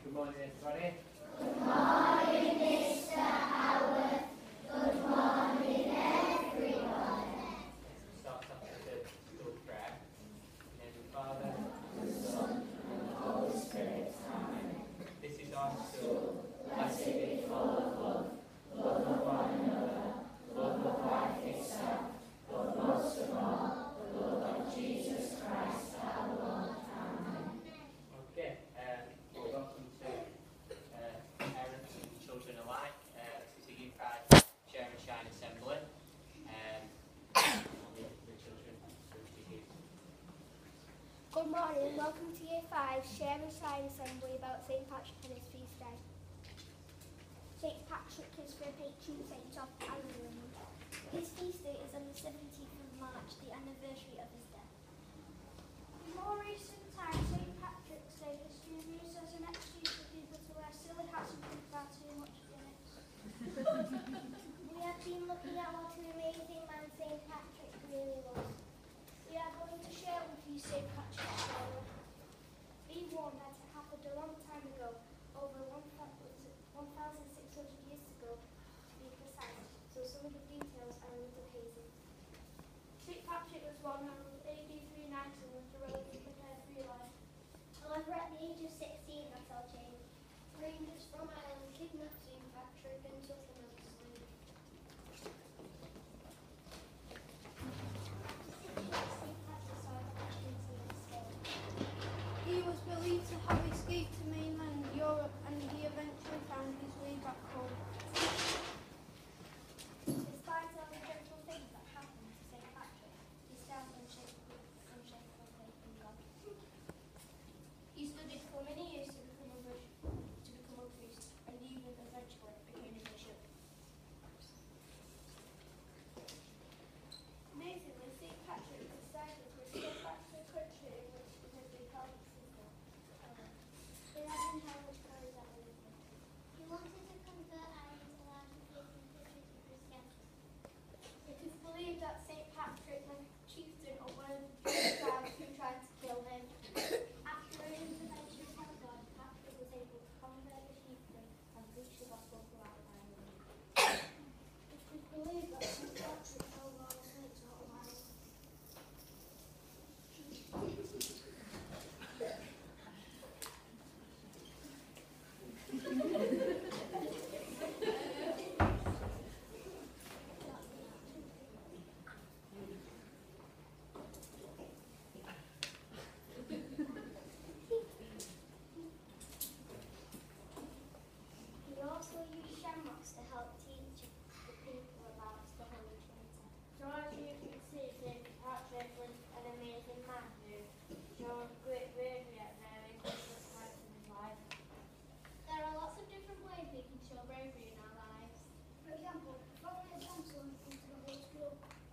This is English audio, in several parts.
Good morning, everybody. Good morning, Mr. Howard. Good morning, everyone. Let's start off with the school prayer. In the name of the Father, The Son, and the Holy Spirit. Amen. this is our school. Let it be full of love, love of one another, love of life itself, but most of all, the love of Jesus Christ our Lord. Amen. Okay, well, welcome to parents and children alike. This is a Year 5 Share and Shine Assembly. The children to begin. Good morning, welcome to Year 5 Share and Shine Assembly about St Patrick and his feast day. St Patrick is the patron saint of Ireland. His feast day is on the 17th of March, the anniversary of his death. In more recent times, St Patrick's Day has been used as an excuse for people to wear silly hats and drink far too much Guinness. We have been looking at what an amazing man St Patrick really was. We are going to share with you St Patrick's story. Be warned that it happened a long time ago, over 1,600 years ago to be precise, so some of the details are a little hazy. St Patrick was born on AD 390 and was a relatively carefree life. However, at the age of 16, that all changed. Rangers from Ireland kidnapped St Patrick and took him as a slave. He was believed to have escaped to mainland Europe and he eventually found his way back home. Despite all the dreadful things that happened to St Patrick, he still unshakable faith in God. He studied for many years to become a priest, and even eventually became a bishop. Amazingly, St Patrick decided to escape back to the country in which he had been held as single. He had inherited courage and wisdom. He wanted to convert Ireland to large faith in the Christianity. It is believed that St Patrick was chieftain of one of the Druid tribes who tried to kill him. After an intervention from God, Patrick was able to convert the chieftain and preach the gospel throughout Ireland. It is believed that St Patrick held all the saints out of Ireland. He also used shamrocks to help teach the people about the Holy Trinity. So as you can see, St Patrick was an amazing man who showed great bravery at various different points in his life. There are lots of different ways we can show bravery in our lives. For example, following a counsel and into the whole school.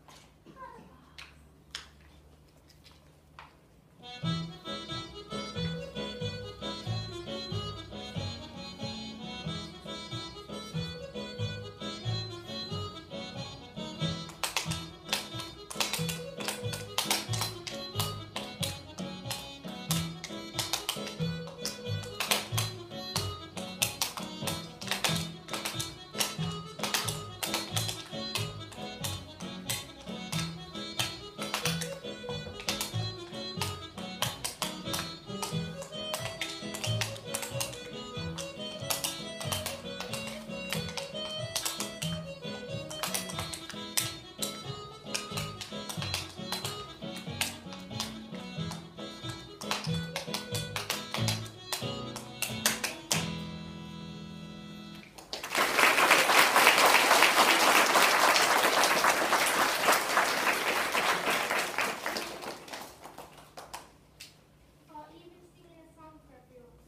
Or even singing a song for everyone.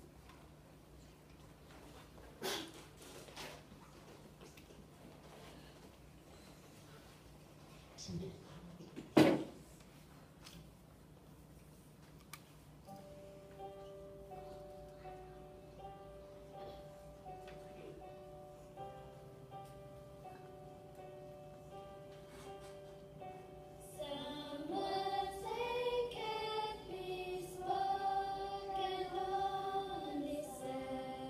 Summer taketh me spoken only said.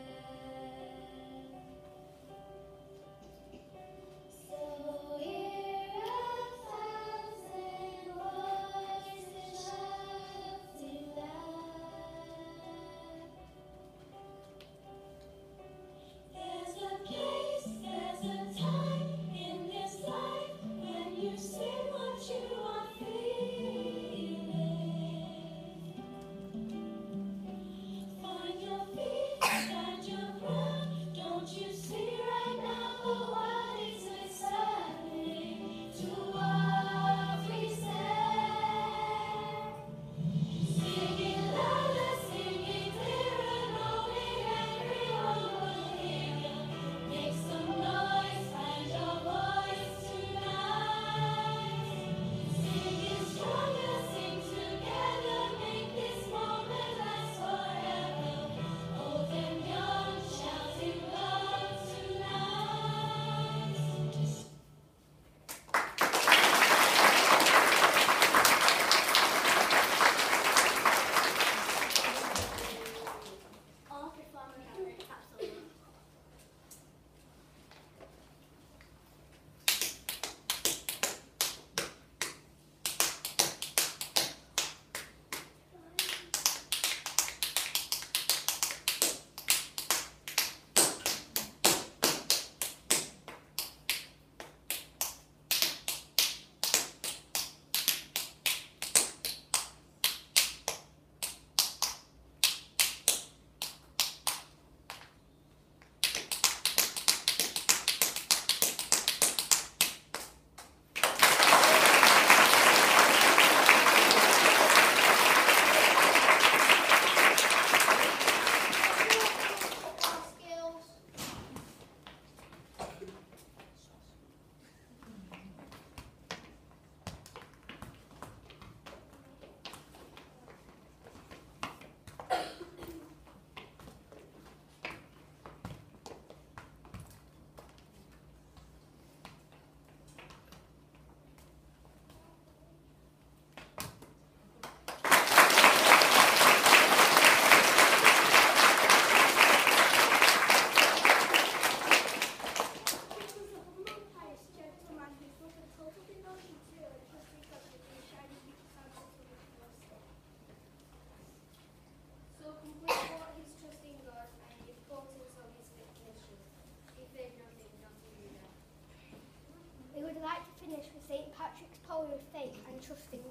trusting